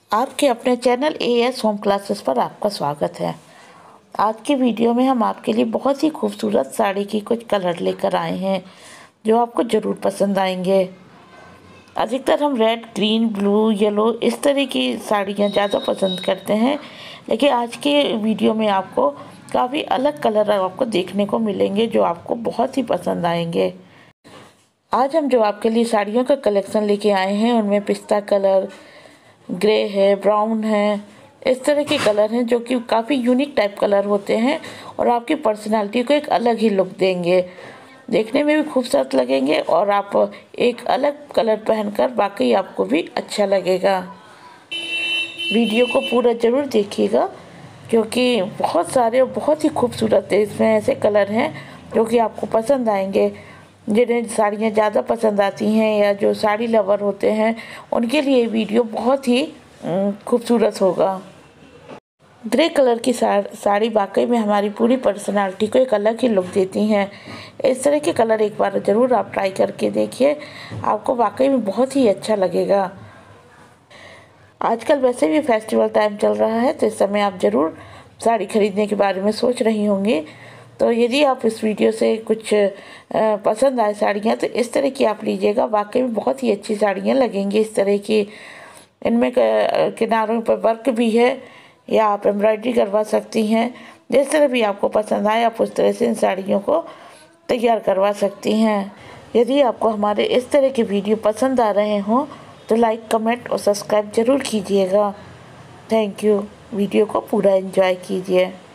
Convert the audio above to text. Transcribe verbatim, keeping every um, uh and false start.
आपके अपने channel A S home classes पर आपका स्वागत है। आज की वीडियो में हम आपके लिए बहुत ही खूबसूरत साड़ी की कुछ कलर लेकर आए हैं जो आपको ज़रूर पसंद आएंगे। अधिकतर हम रेड, ग्रीन, ब्लू, येलो इस तरह की साड़ियाँ ज़्यादा पसंद करते हैं, लेकिन आज के वीडियो में आपको काफ़ी अलग कलर आपको देखने को मिलेंगे जो आपको बहुत ही पसंद आएंगे। आज हम जो आपके लिए साड़ियों का कलेक्शन लेके आए हैं उनमें पिस्ता कलर, ग्रे है, ब्राउन है, इस तरह के कलर हैं जो कि काफ़ी यूनिक टाइप कलर होते हैं और आपकी पर्सनालिटी को एक अलग ही लुक देंगे, देखने में भी खूबसूरत लगेंगे और आप एक अलग कलर पहनकर वाकई आपको भी अच्छा लगेगा। वीडियो को पूरा ज़रूर देखिएगा क्योंकि बहुत सारे और बहुत ही खूबसूरत इसमें ऐसे कलर हैं जो कि आपको पसंद आएंगे। जिन्हें साड़ियाँ ज़्यादा पसंद आती हैं या जो साड़ी लवर होते हैं उनके लिए वीडियो बहुत ही खूबसूरत होगा। ग्रे कलर की साड़ी वाकई में हमारी पूरी पर्सनालिटी को एक अलग ही लुक देती हैं। इस तरह के कलर एक बार ज़रूर आप ट्राई करके देखिए, आपको वाकई में बहुत ही अच्छा लगेगा। आजकल वैसे भी फेस्टिवल टाइम चल रहा है तो इस समय आप ज़रूर साड़ी खरीदने के बारे में सोच रही होंगी। तो यदि आप इस वीडियो से कुछ पसंद आए साड़ियाँ तो इस तरह की आप लीजिएगा, वाकई में बहुत ही अच्छी साड़ियाँ लगेंगी। इस तरह की इनमें किनारों पर वर्क भी है या आप एम्ब्रॉयडरी करवा सकती हैं। जिस तरह भी आपको पसंद आए आप उस तरह से इन साड़ियों को तैयार करवा सकती हैं। यदि आपको हमारे इस तरह के वीडियो पसंद आ रहे हों तो लाइक, कमेंट और सब्सक्राइब ज़रूर कीजिएगा। Thank you. वीडियो को पूरा एंजॉय कीजिए।